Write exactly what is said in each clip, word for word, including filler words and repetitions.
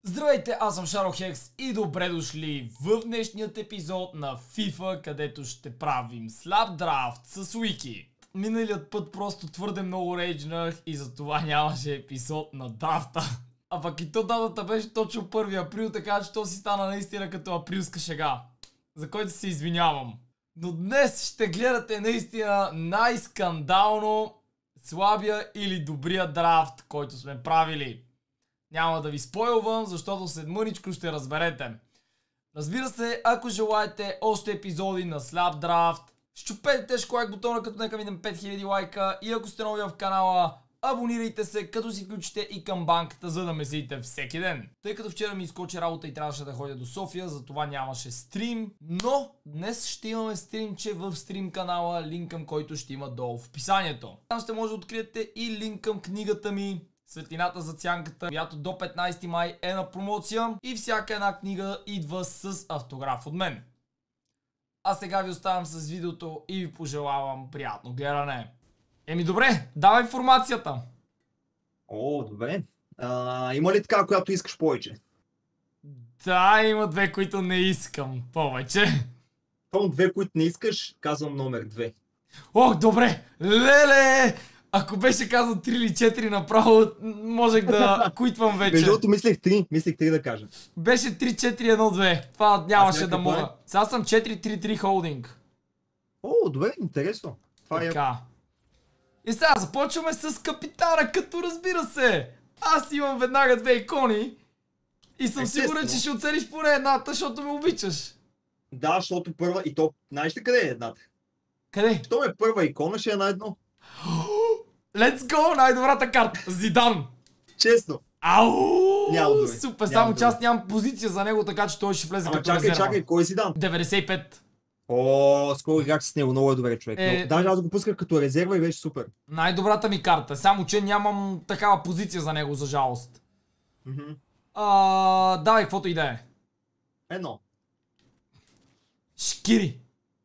Здравейте, аз съм Шарохекс и добре дошли в днешният епизод на FIFA, където ще правим слаб драфт с Уики. Миналият път просто твърде много рейджнах и затова нямаше епизод на драфта. А пък и то датата беше точно първи април, така че то си стана наистина като априлска шега, за който се извинявам. Но днес ще гледате наистина най-скандално слабия или добрия драфт, който сме правили. Няма да ви спойлвам, защото след мъничко ще разберете. Разбира се, ако желаете още епизоди на слаб драфт, щупете тежко лайк бутона, като нека минем пет хиляди лайка, и ако сте нови в канала, абонирайте се, като си включите и камбанката, за да ме следите всеки ден. Тъй като вчера ми изкочи работа и трябваше да ходя до София, затова нямаше стрим, но днес ще имаме стримче в стрим канала, линк към който ще има долу в описанието. Там ще може да откриете и линк към книгата ми Светлината за цянката, която до петнайсети май е на промоция и всяка една книга идва с автограф от мен. А сега ви оставям с видеото и ви пожелавам приятно гледане. Еми добре, давай информацията. О, добре. А, има ли така, която искаш повече? Да, има две, които не искам повече. Том две, които не искаш, казвам номер две. Ох, добре! Леле! Ако беше казал три или четири направо, можех да куитвам вече. Между другото мислех три, мислех три да кажа. Беше три четири едно две. Това нямаше да мога. Е? Сега съм четири три три холдинг. О, добре, интересно. Това така. Е... И сега започваме с капитана, като разбира се. Аз имам веднага две икони. И съм Естествено. сигурен, че ще оцелиш поне едната, защото ме обичаш. Да, защото първа и то, знаеш ли къде е едната? Къде? Що е първа икона, ще е на едно. Let's go! Най-добрата карта! Зидан! Честно. Ау! Няма думи. Супер, Няма само думи. че аз нямам позиция за него, така че той ще влезе Ама като чакай, резерва. чакай, кой си дан? деветдесет и пет. О, скоро играх с него, много е добре човек. Е... Но, даже аз го пусках като резерва и беше супер. Най-добрата ми карта, само че нямам такава позиция за него, за жалост. Мхм. А, давай, каквото и да е. Едно. Шкири.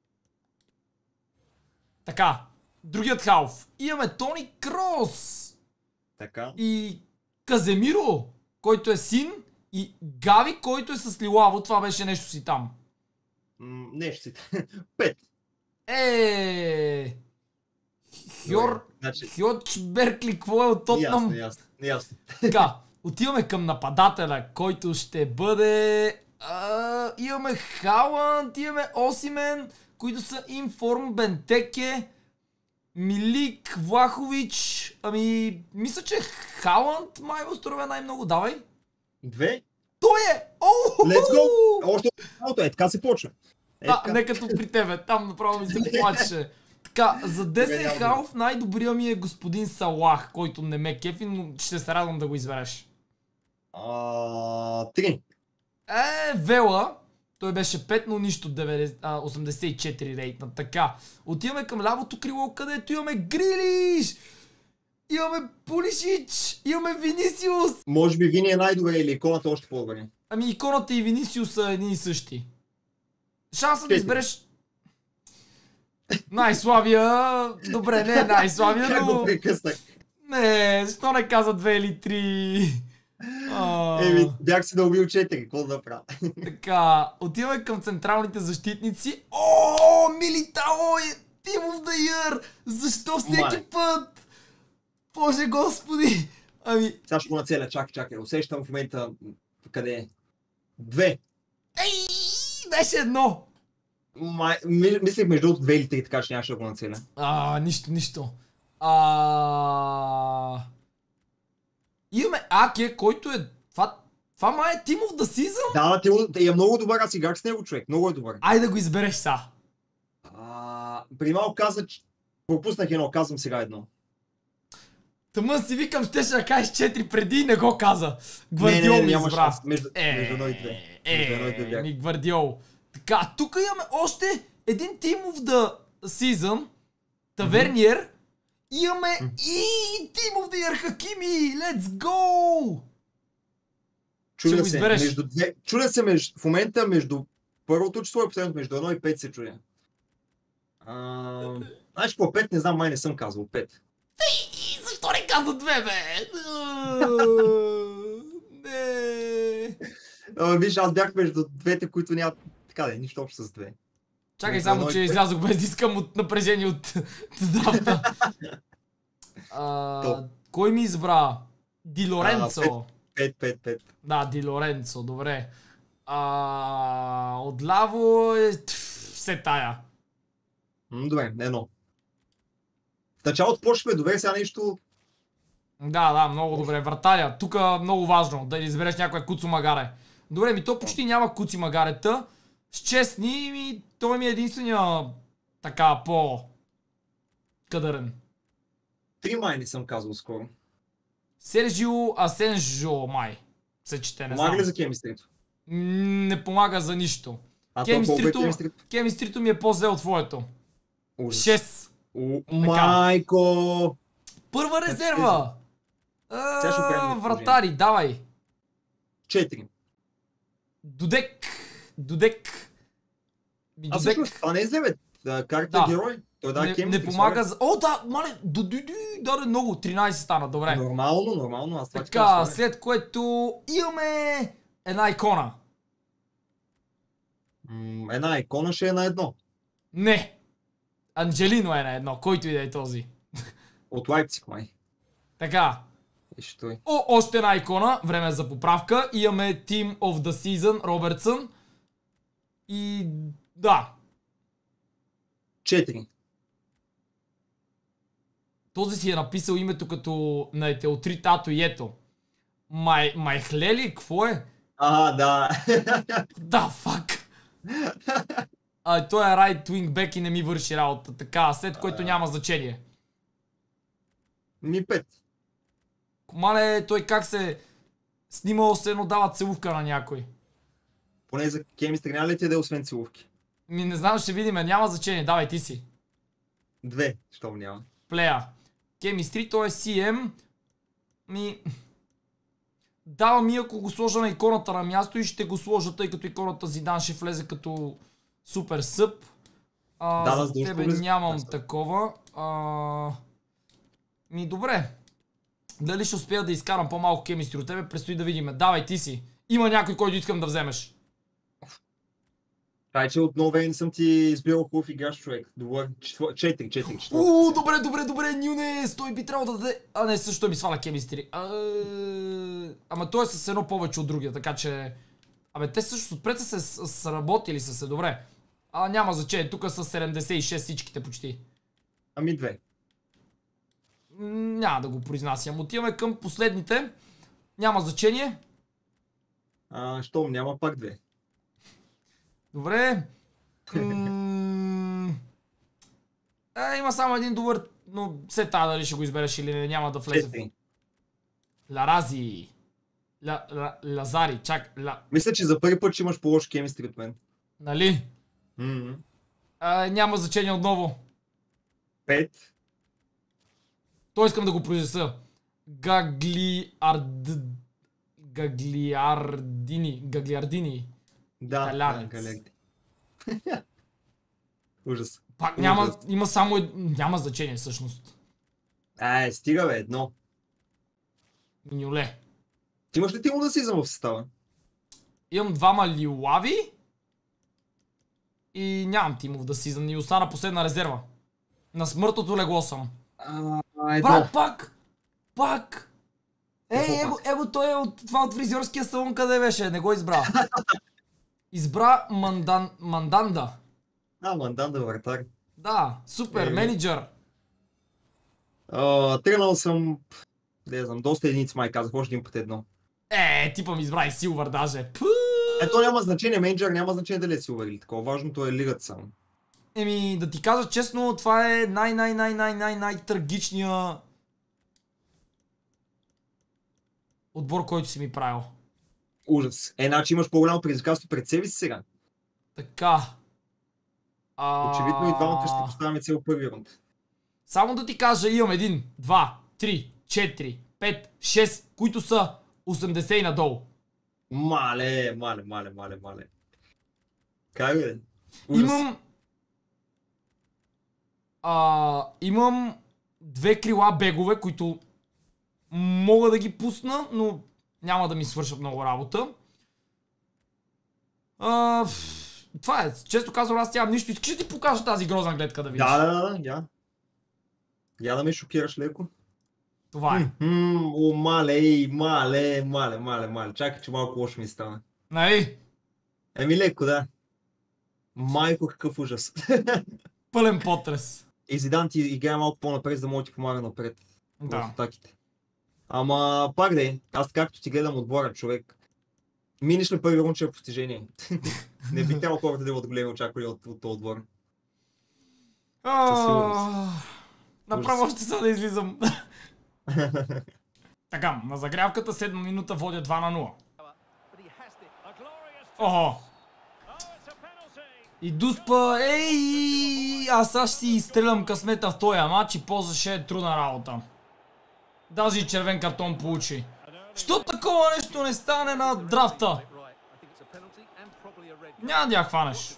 Така, другият халф. Имаме Тони Крос. Така. И Каземиро, който е син. И Гави, който е с Лилаво. Това беше нещо си там. М, нещо си. Пет. Е. Хьор... Значи... Хьоч Беркли, какво е от Тотнам? Ясно, ясно, ясно. Така, отиваме към нападателя, който ще бъде... А, имаме Халанд, имаме Осимен, които са Информ, Бентеке, Милик, Влахович. Ами, мисля, че Халанд май възстановя най-много. Давай. Две. Той е! Оу! Let's go! Още е, така се почва. Е, Да, така. не като при тебе, там направо ми се плачеше. Така, за десет халф най-добрия ми е господин Салах, който не ме кефи, но ще се радвам да го избереш. А, три. Е, Вела, той беше пет, но нищо, деветдесет, а, осемдесет и четири рейтна. Така, отиваме към лявото крило, където имаме Грилиш, имаме Пулишич, имаме Винисиус. Може би Вини е най-добре или иконата още по-добре. Ами иконата и Винисиус са едни и същи. Шансът да избереш най-слабия, добре, не е най-слабия, Как но... го прекъснах? Не, защо не каза две или три? А... Еми, бях си да убил четири, какво да направя? Така, отиваме към централните защитници. О, Милитао е Team of the Year! Защо всеки Май. път? Боже господи! Ами... Сега ще го нацеля, чакай, чакай. Усещам в момента къде е. Две. Ей, беше едно! Май, ми, мислех между другото две или три, така че нямаше да го нацеля. А, нищо, нищо. А... Имаме Аке, който е... Това, това май е Team of the Season? Да, те, е много добър, аз играх с него човек, много е добър. Айде да го избереш са. А, при малко каза, че пропуснах едно, казвам сега едно. Тъмън си викам, ще ще кажеш четири преди и не го каза. Не, не, Гвардиол не, ми няма избра. шанс. Между, между едно и две. Между едно и две Е, бях. ми Гвардиол. Така, тук имаме още един Team of the Season. Таверниер. Имаме и Team of the Year Хакими. Let's go! Чудя го се, избереш. между две, чудя се между, в момента между първото число и последното, между едно и пет се чудя. А, знаеш какво, пет не знам, май не съм казал, пет. И защо не каза две, бе? Не. А, виж, аз бях между двете, които нямат така да е, нищо общо с две. Чакай Между само, едно и че пет. излязох без да искам от напрежение от драфта. А, Топ. кой ми избра? Ди А, Лоренцо. пет, пет, пет. Да, Ди Лоренцо, добре. А, отляво е тъф, все тая. М, добре, едно. В началото почваме добре, сега нещо... Да, да, много добре. Вратаря. Тук много важно да избереш някоя Куцо Магаре. Добре, ми то почти няма Куци Магарета. С честни, ми, той ми е единствения така по кадърен. Три май не съм казал скоро. Сержио Асенжо май. Се чете, не Помага знам. ли за кемистрито? М, Не помага за нищо. А то колко е Кемистрито, кемистрито? кемистрито ми е по-зле от твоето. Ужас. шест. О, майко! Първа резерва! Сега ще оправим А, положение. Вратари, давай! Четири. Дудек! Дудек! Ми, А Дудек всъщност това не е зле, бе. Да, Карта Да. е герой. Той да не, е кемистри. не помага за... О, да, мале! Ду, ду, ду, даде много, тринайсет стана, добре. Нормално, нормално. Аз това ти Така, казвам. след което имаме една икона. М, Една икона ще е на едно. Не! Анджелино е на едно, който и да е този. От Лайпциг, май. Така. Виж той. О, още една икона, време за поправка. Имаме Team of the Season, Робертсън. И да, Четири. този си е написал името като на етеотрит Ато и ето. Май, Майхле ли? Какво е? А, да. Да, фак. А, той е right wing back и не ми върши работа. Така, след което няма значение. Ми пет. Мале, той как се снимал се едно дава целувка на някой. Поне за кемистри няма ли ти да е освен целувки? Ми не знам, ще видим, няма значение. Давай ти си. Две, щом няма. Плея. Chemistry, той е си ем. Ми... Дава ми, ако го сложа на иконата на място и ще го сложа, тъй като иконата Зидан ще влезе като супер съп. А, Да, да, за за тебе влезе нямам като такова. А... Ми добре. Дали ще успея да изкарам по-малко Chemistry от тебе, предстои да видим. Давай ти си. Има някой, който искам да вземеш. Тай, че от много време не съм ти избирал хубав играч, човек. Добър. Четвър... Четири, четири, четири. Уу, добре, добре, добре, Нюне, той би трябвало да даде... А не, също той ми сваля Chemistry. А... Ама той е с едно повече от другия, така че... Абе, те също отпред са се сработили са се, добре. А няма значение, тук са седемдесет и шест всичките почти. Ами две. М, Няма да го произнасям. Отиваме към последните. Няма значение. А, щом няма пак две. Добре. М, Е, има само един добър, но все тая дали ще го избереш или не, няма да влезе. Четири. Ларази. Ла, ла, Лазари, чак, ла, Мисля, че за първи път ще имаш по-лош кемистри от мен. нали? М-м. А, няма значение отново. Пет. То искам да го произнеса. Гаглиард... Гаглиардини. Гаглиардини. Да, да, Италянец. галерите. Ужас. Пак няма, Ужас. има само... ед- Няма значение всъщност. Ай, стига бе, едно. Миньоле. Ти имаш ли ти му да си в състава? Имам двама Лилави. И нямам Тимов да си и остана последна резерва. На смъртното легло съм. А, едно. Брат, пак! Пак! Ей, Какво его, его той е от това от фризьорския салон, къде беше? Не го избра. Избра Мандан, Манданда. А, Мандан да вратар. Да, супер, Е. менеджер. А, тръгнал съм... Не знам, доста единици май казах, още един път едно. Е, типа ми избра и Силвър даже. Пу! Ето няма значение, менеджер няма значение дали е силвер или такова. Важното е лигата само. Еми, да ти кажа честно, това е най-най-най-най-най-най-трагичния отбор, който си ми правил. Ужас. Е, значи имаш по-голямо предизвикателство пред себе си сега. Така. А... Очевидно и двамата ще поставяме цел първи рунд. Само да ти кажа, имам един, два, три, четири, пет, шест, които са осемдесет и надолу. Мале, мале, мале, мале, мале. Как бе? Ужас. Имам... А, имам две крила бегове, които мога да ги пусна, но няма да ми свършат много работа. А, това е. Често казвам, аз тя нищо. Искаш да ти покажа тази грозна гледка да видиш? Да, да, да, я. Я да ме шокираш леко. Това е. Ммм, о, мале, ей, мале, мале, мале, мале. Чакай, че малко лошо ми стана. Нали? Еми леко, да. Майко, какъв ужас. Пълен потрес. И Зидан ти играе малко по-напред, за да може да ти помага напред. Да. В атаките. Ама, пак да е, аз както ти гледам отбора, човек. Миниш ли първи рунд, че е постижение? Не би трябвало хората да имат големи очаквания от, от този отбор. Направо ще са да излизам. Така, на загрявката седма минута водя два на нула. Охо! И Дуспа, ей, аз аз си изстрелям късмета в този матч и ползваше е трудна работа. Даже и червен картон получи. Що такова нещо не стане на драфта? Няма да я хванеш.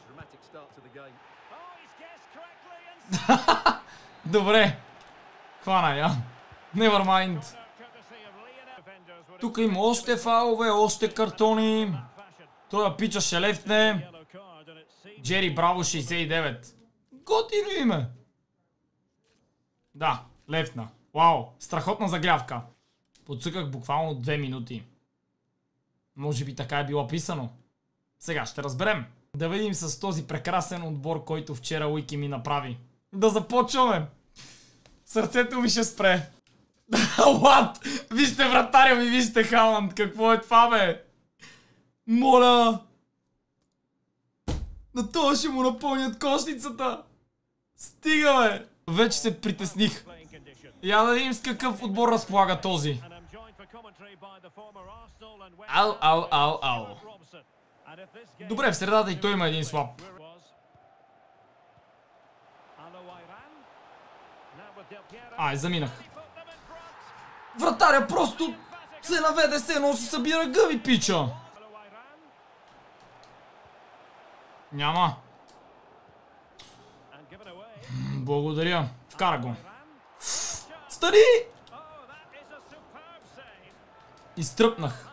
Добре. Хвана я. Never mind. Тук има още фалове, още картони. Той пича ще лефтне. Джери Браво шейсет и девет. Готино име. Да, лефтна. Вау, страхотна загрявка. Подсъках буквално две минути. Може би така е било писано. Сега ще разберем. Да видим с този прекрасен отбор, който вчера Уики ми направи. Да започваме. Сърцето ми ще спре. What? Вижте вратаря ми, вижте Халанд. Какво е това, бе? Моля. На това ще му напълнят кошницата. Стига, бе. Вече се притесних. Я да видим с какъв отбор разполага този. Ау, ау, ау, ау. Добре, в средата и той има един слаб. Ай, заминах. Вратаря просто се наведе се, но се събира гъби, пича. Няма. Благодаря. Вкара го. Стани! Изтръпнах.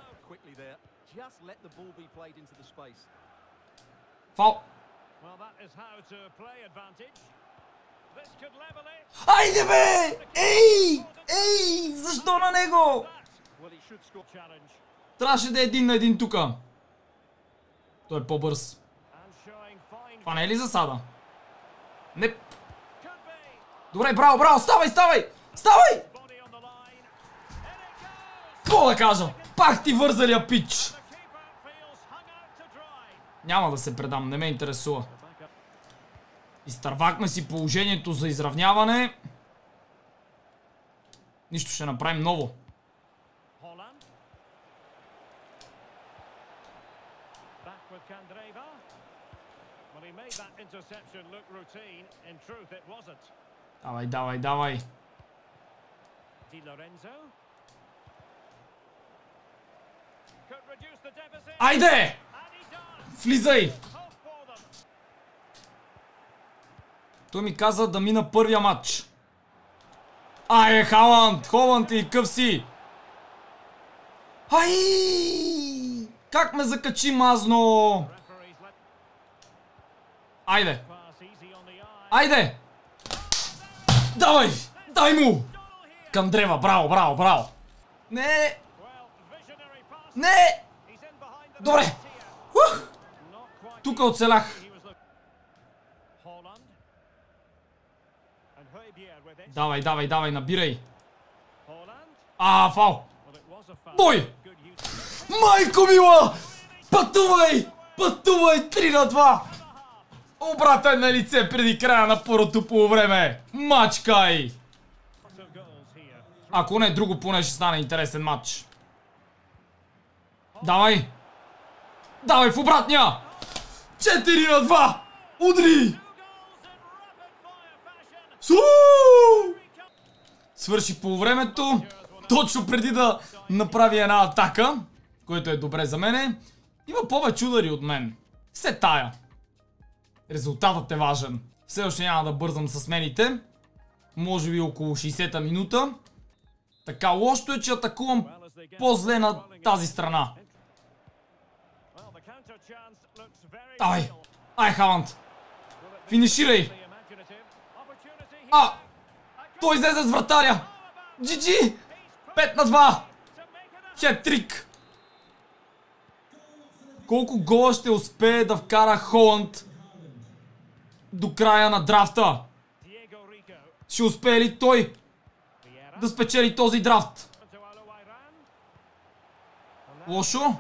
Фал. Айде, бе! Ей! Ей! Защо на него? Трябваше да е един на един тука. Той е по-бърз. Това не е ли засада? Не. Добре, браво, браво! Ставай, ставай! Ставай! Какво да кажа? Пак ти вързалия пич! Няма да се предам, не ме интересува. Изтървахме си положението за изравняване. Нищо, ще направим ново. Давай, давай, давай. Айде! Влизай! Той ми каза да мина първия матч. Ай, Халанд! Холанд и къв си! Ай! Как ме закачи мазно! Айде! Айде! Давай! Дай му! Кандрева, браво, браво, браво! Не! Не! Добре! Ух! Тук оцелях. Давай, давай, давай, набирай. А, фал! Бой! Майко мила! Пътувай! Пътувай! три на два! Обрата е на лице преди края на първото полувреме. Мачкай! Ако не друго, поне ще стане интересен матч. Давай! Давай в обратния! четири на два! Удри! Су! Свърши полувремето. Точно преди да направи една атака, което е добре за мене. Има повече удари от мен. Се тая. Резултатът е важен. Все още няма да бързам с смените. Може би около шейсета минута. Така, лошото е, че атакувам по-зле на тази страна. Ай! Ай, Халанд! Финиширай! А! Той излезе с вратаря! джи джи! пет на два! Хет-трик! Колко гола ще успее да вкара Холанд до края на драфта? Ще успее ли той да спечели този драфт? Лошо?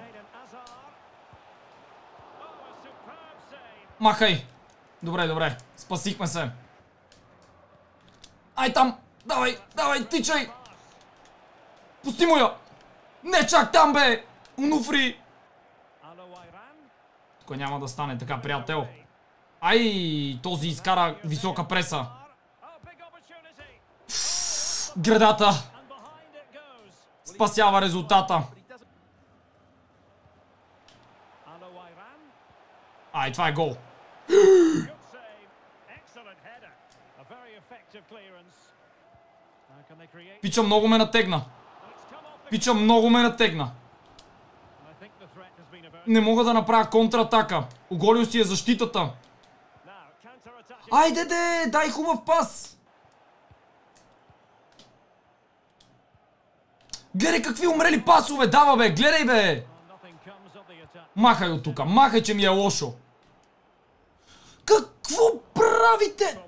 Махай! Добре, добре. Спасихме се. Ай там! Давай, давай, тичай! Пусти му я! Не чак там, бе! Унуфри! Тук няма да стане така, приятел. Ай, този изкара висока преса. Гредата! Спасява резултата. Ай, това е гол. Пича много ме натегна. Пича много ме натегна. Не мога да направя контратака. Оголил си е защитата. Айде де, дай хубав пас. Гледай какви умрели пасове дава, бе. Гледай, бе. Махай от тука. Махай, че ми е лошо. Какво правите?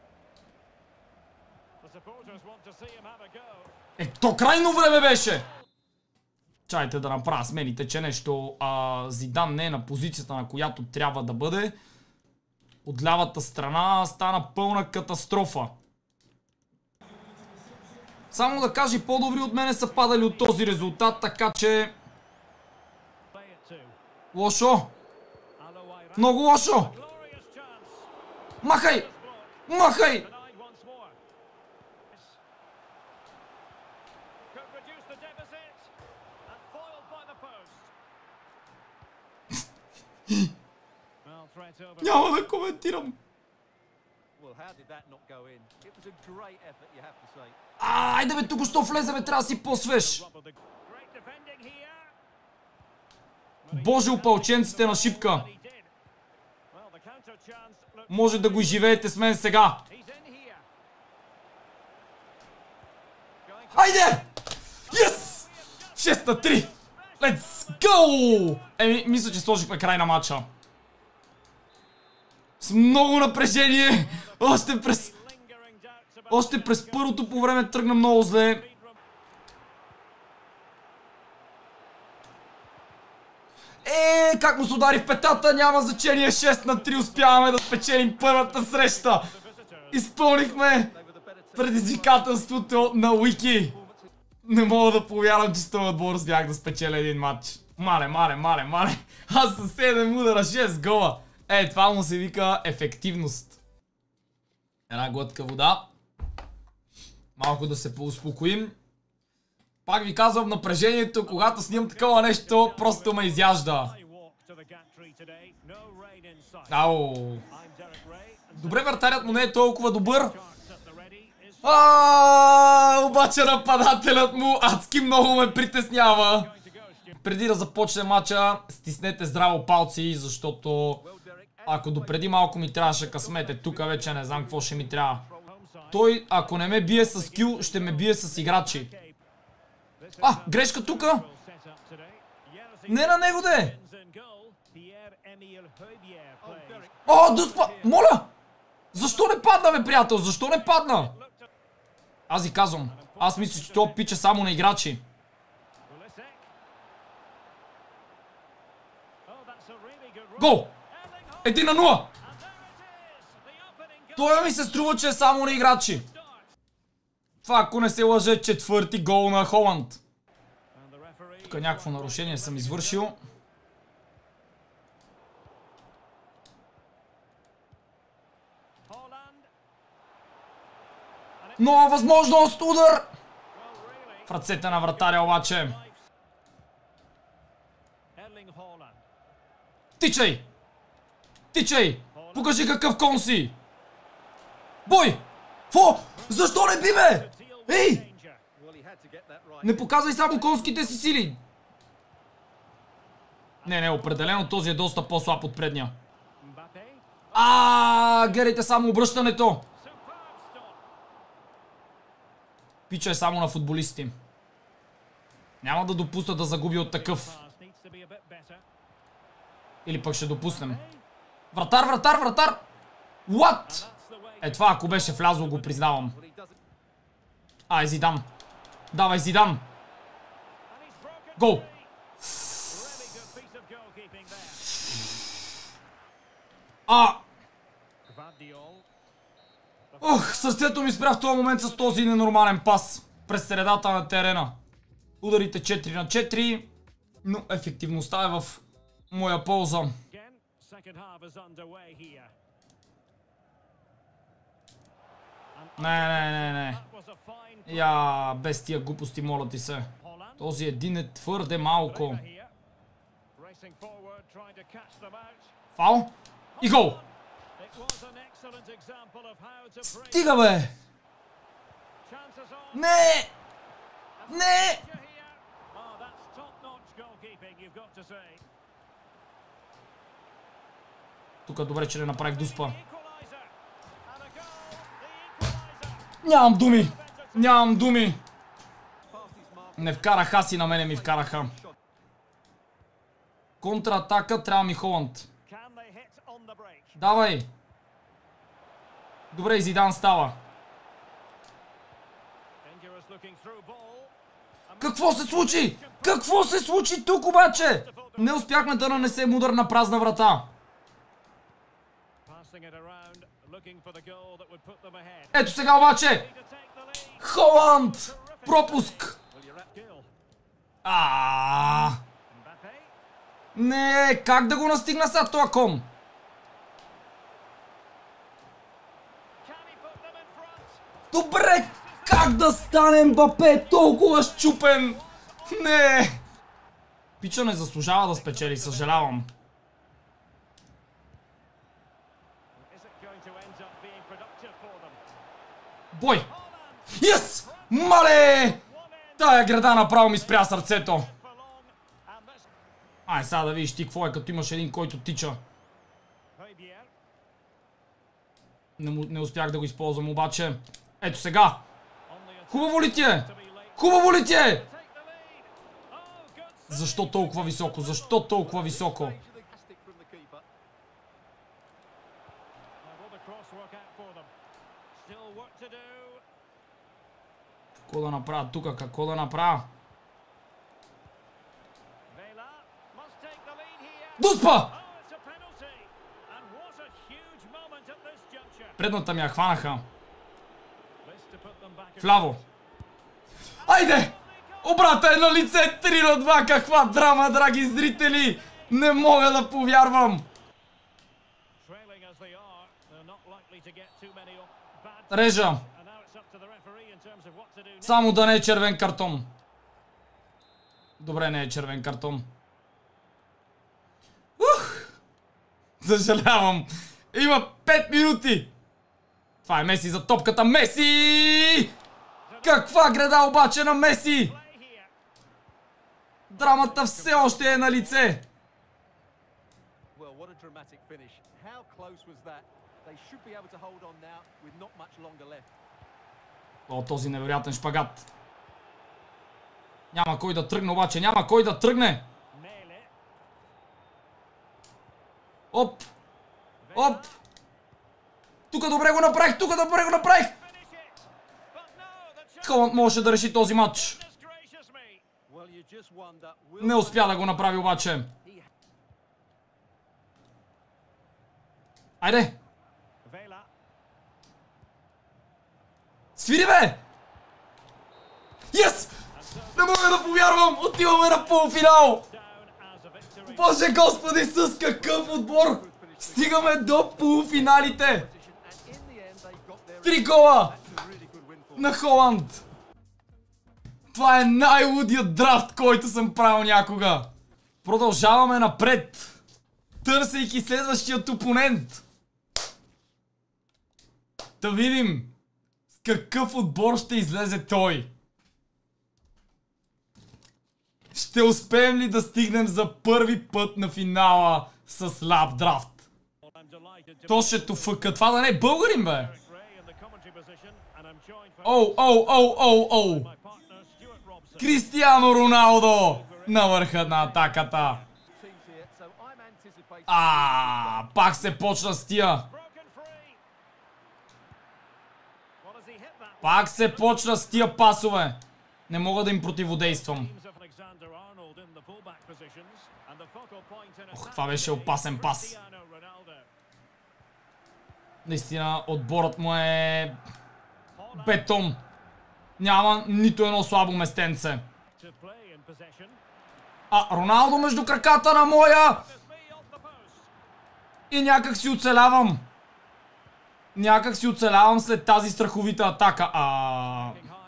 Е, то крайно време беше. Чайте да направя смените, че нещо а, Зидан не е на позицията, на която трябва да бъде. От лявата страна стана пълна катастрофа. Само да кажа, по-добри от мене са падали от този резултат, така че... Лошо! Много лошо! Махай! Махай! Няма да коментирам. А, айде бе, тук що влезе, бе, трябва да си по-свеж. Боже, опълченците на Шипка. Може да го изживеете с мен сега. Айде! Yes! шест на три! Let's go! Еми, мисля, че сложихме край на матча. С много напрежение. Още през... Още през първото по време тръгна много зле. Е, как му се удари в петата, няма значение. шест на три успяваме да спечелим първата среща. Изпълнихме предизвикателството на Уики. Не мога да повярвам, че с този отбор успях да спечеля един матч. Мале, мале, мале, мале. Аз със седем удара, шест гола. Е, това му се вика ефективност. Една глътка вода. Малко да се поуспокоим. Пак ви казвам, напрежението, когато снимам такова нещо, просто ме изяжда. Ау. Добре, вратарят му не е толкова добър. Аааа, обаче нападателят му адски много ме притеснява. Преди да започне матча, стиснете здраво палци, защото ако допреди малко ми трябваше късмете, тук вече не знам какво ще ми трябва. Той, ако не ме бие с скил, ще ме бие с играчи. А, грешка тука! Не на него де! О, доспа! Моля! Защо не падна, бе, приятел? Защо не падна? Аз ви казвам. Аз мисля, че това пича само на играчи. Гол! Един на нула! Това ми се струва, че е само на играчи. Това, ако не се лъже, четвърти гол на Холанд. Тук някакво нарушение съм извършил. Нова възможност! Удар! В ръцете на вратаря обаче. Тичай! Тичай! Покажи какъв кон си! Бой! Фо! Защо не би, бе? Ей! Не показвай само конските си сили! Не, не, определено този е доста по-слаб от предния. А, гледайте само обръщането. Пича е само на футболисти. Няма да допусна да загуби от такъв. Или пък ще допуснем. Вратар, вратар, вратар! What? Е, това ако беше влязло, го признавам. Ай, Зидан. Давай, Зидан. Гол! А! Ох, сърцето ми спря в този момент с този ненормален пас. През средата на терена. Ударите четири на четири. Но ефективността е в моя полза. Не, не, не, не. Я, без тия глупости, моля ти се. Този един е твърде малко. Фал? И гол! Стига, бе! Не! Не! Тук добре, че не направих дуспа. Нямам думи! Нямам думи! Не вкарах аз и на мене ми вкараха. Контратака, трябва ми Холанд. Давай! Добре, Зидан става. Какво се случи? Какво се случи тук обаче? Не успяхме да нанесем удар на празна врата. Ето сега обаче! Холанд! Пропуск! Аааа! Не, как да го настигна сега това кон? Добре, как да стане Мбапе толкова щупен? Не! Пича не заслужава да спечели, съжалявам. Бой! Йес! Мале! Тая града направо ми спря сърцето. Ай, сега да видиш ти какво е, като имаш един, който тича. Не, не успях да го използвам обаче. Ето сега! Хубаво ли ти е? Хубаво ли ти е? Защо толкова високо? Защо толкова високо? Какво да направя тук? Какво да направя? Дуспа! Предната ми я хванаха. Вляво. Айде! Обрата е на лице, три на два, каква драма, драги зрители! Не мога да повярвам! Режа. Само да не е червен картон. Добре, не е червен картон. Ух! Съжалявам. Има пет минути. Това е Меси за топката. Меси! Каква града обаче на Меси! Драмата все още е на лице. О, този невероятен шпагат. Няма кой да тръгне обаче. Няма кой да тръгне. Оп! Оп! Тук добре го направих! Тук добре го направих! Холанд можеше да реши този матч. Не успя да го направи обаче. Айде! Свири, бе! Йес! Не мога да повярвам! Отиваме на полуфинал! Боже господи, с какъв отбор! Стигаме до полуфиналите! Три гола! На Холанд! Това е най-лудият драфт, който съм правил някога! Продължаваме напред! Търсейки следващият опонент! Да видим с какъв отбор ще излезе той! Ще успеем ли да стигнем за първи път на финала с лап драфт? То ще туфъка. Това да не е българин, бе. Оу, оу, оу, оу, оу. Кристиано Роналдо на върха на атаката. А, пак се почна с тия. Пак се почна с тия пасове. Не мога да им противодействам. Ох, това беше опасен пас. Наистина, отборът му е бетон. Няма нито едно слабо местенце. А, Роналдо между краката на моя! И някак си оцелявам. Някак си оцелявам след тази страховита атака. А...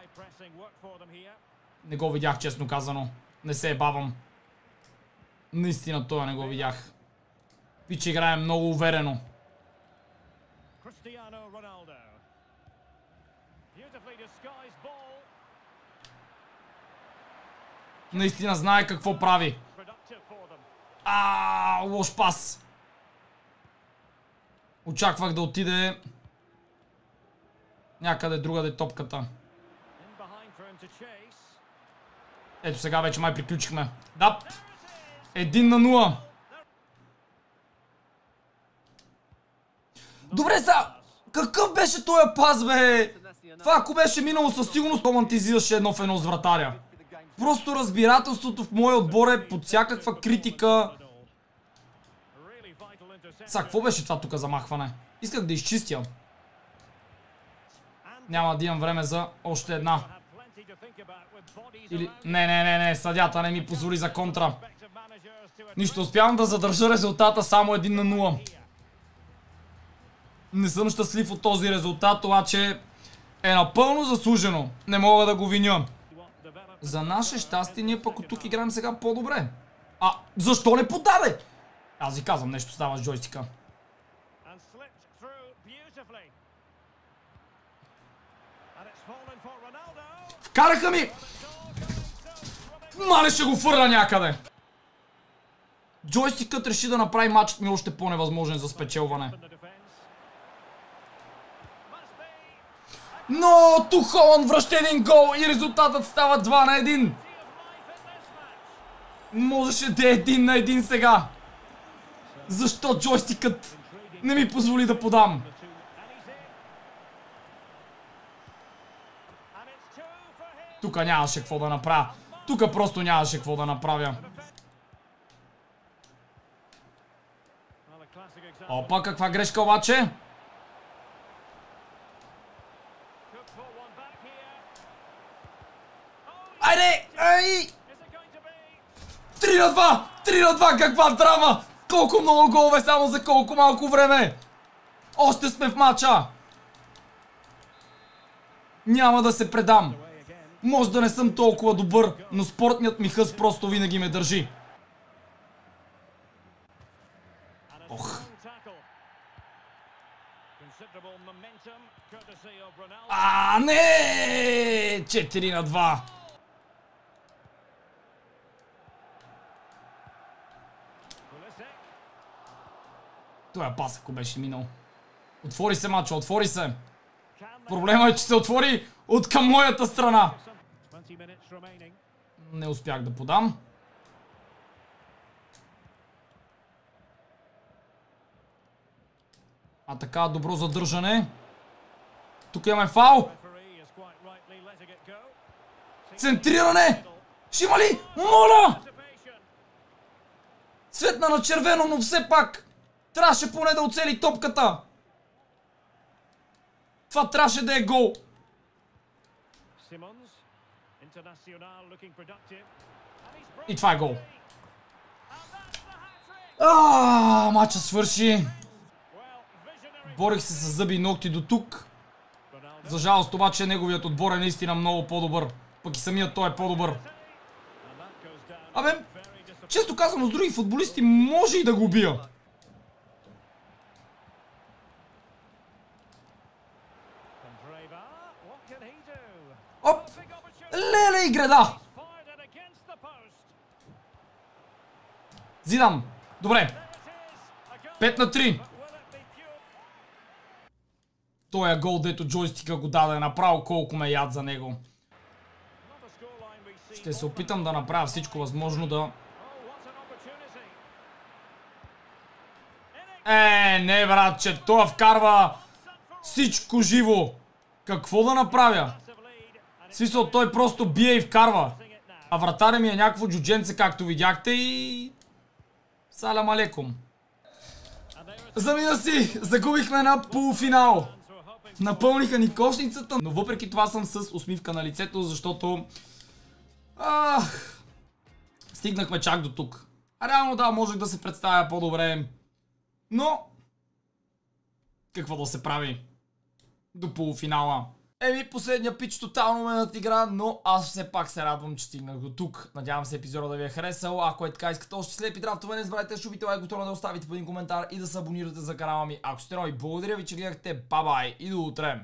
Не го видях, честно казано. Не се ебавам. Наистина това не го видях. Пич играе много уверено. Наистина знае какво прави. А, лош пас. Очаквах да отиде някъде другаде топката. Ето сега вече май приключихме. Да. Един на нула. Добре са. Какъв беше този пас, бе? Това ако беше минало със сигурност, Роман ти излизаше едно в едно с вратаря. Просто разбирателството в моя отбор е под всякаква критика. Са, какво беше това тук за махване? Исках да изчистя. Няма да имам време за още една. Или... Не, не, не, не, съдята не ми позволи за контра. Нищо, успявам да задържа резултата само един на нула. Не съм щастлив от този резултат, обаче е напълно заслужено. Не мога да го виня. За наше щастие ние пък от тук играем сега по-добре. А, защо не подаде? Аз ви казвам, нещо става с джойстика. Вкараха ми! Мале ще го фърля някъде! Джойстикът реши да направи матчът ми още по-невъзможен за спечелване. Но Тухолан връща един гол и резултатът става два на един. Можеше да е един на един сега. Защо джойстикът не ми позволи да подам? Тук нямаше какво да направя. Тук просто нямаше какво да направя. Опа, каква грешка обаче? Айде! Ай! три на два! три на два! Каква драма! Колко много голове само за колко малко време! Още сме в матча! Няма да се предам. Може да не съм толкова добър, но спортният ми хъс просто винаги ме държи. Ох. А, не! четири на два. Това е пас, ако беше минал. Отвори се матча, отвори се. Проблема е, че се отвори от към моята страна. Не успях да подам. А така, добро задържане. Тук имаме фаул. Центриране! Ще има ли? Моля! Светна на червено, но все пак трябваше поне да оцели топката. Това трябваше да е гол. И това е гол. Аааа, матча свърши. Борих се с зъби и ногти до тук. За жалост обаче неговият отбор е наистина много по-добър. Пък и самият той е по-добър. Абе, често казано с други футболисти може и да го бия. Оп! Леле и греда! Зидан. Добре. пет на три. Тоя гол, дето джойстика го даде, направо колко ме яд за него. Ще се опитам да направя всичко възможно да... Е, не братче, той вкарва всичко живо. Какво да направя? Смисъл, той просто бие и вкарва. А вратаря ми е някакво джудженце, както видяхте и... Салям алейкум. Замина си! Загубихме на полуфинал. Напълниха ни кошницата, но въпреки това съм с усмивка на лицето, защото... Ах... Стигнахме чак до тук. А реално да, можех да се представя по-добре. Но... Какво да се прави? До полуфинала. Еми, последния пич тотално ме надигра, но аз все пак се радвам, че стигнах до тук. Надявам се епизода да ви е харесал. Ако е така, искате още слепи драфтове, не забравяйте да шубите лайк бутона, да оставите по един коментар и да се абонирате за канала ми. Ако сте нови, благодаря ви, че гледахте. Бай-бай и до утре!